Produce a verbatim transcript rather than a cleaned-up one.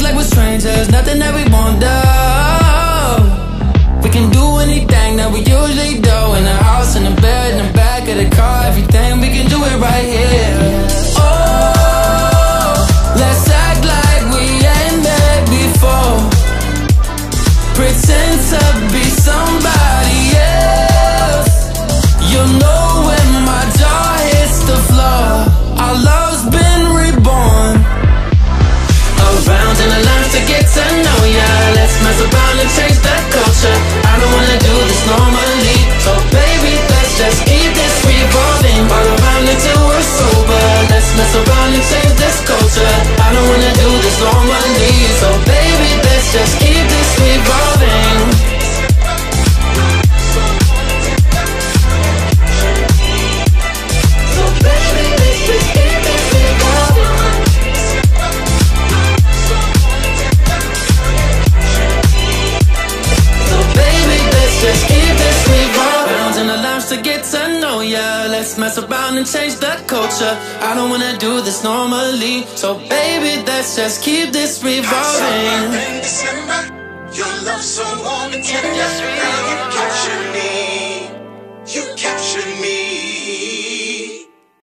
like we're strangers, nothing that we won't do. We can do anything that we usually do. In the house, in the bed, in the back of the car, everything, we can do it right here. Oh, let's act like we ain't met before. Pretend to be somebody else. You'll know when my jaw hits the floor. Our love's been reborn. Around in the lines to get to know ya. Let's mess around and change the culture. I don't wanna do this normally, so baby, let's just keep this revolving. All around until we're sober. Let's mess around and change this culture. I don't wanna do this normally, so baby, let's just keep this revolving. Just keep this revolving. Rounds in the lounge to get to know ya. Let's mess around and change the culture. I don't wanna do this normally, so baby, let's just keep this revolving. In December, your love so warm and tender. Girl, you captured me. You captured me.